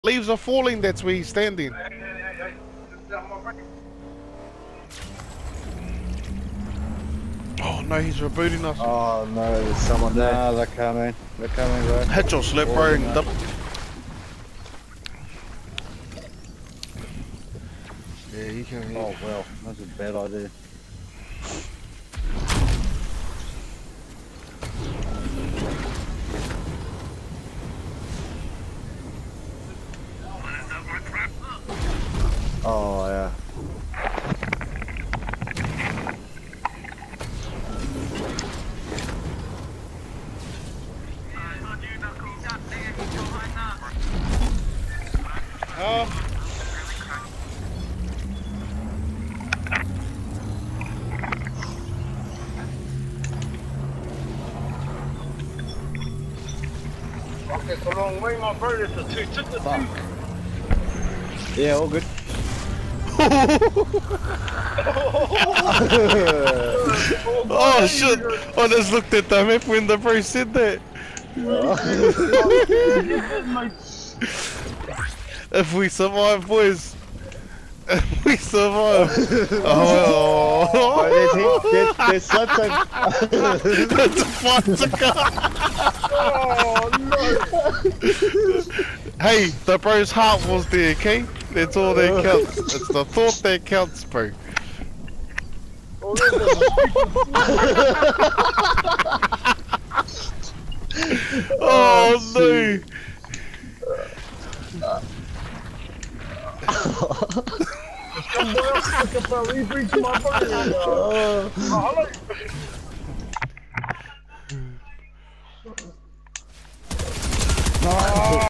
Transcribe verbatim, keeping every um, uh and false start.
Leaves are falling, that's where he's standing. Oh no, he's rebooting us. Oh no, there's someone there. Nah, they're coming. They're coming, bro. Hit your slip, bro. And dip. Yeah, he can. Oh well, that's a bad idea. Oh yeah. Oh. Okay, it's a long way, my bird. It's a two. Took the two. Yeah, all good. Oh shit! I just looked at the map when the bro said that. If we survive, boys. If we survive. Oh. Oh, there's, there's, there's something. That's a bicycle. Oh no! Hey, the bro's heart was there, okay? That's all that counts. It's the thought that counts, bro. Oh, Oh no! Some boy else took up a reach my bird. Oh, I like.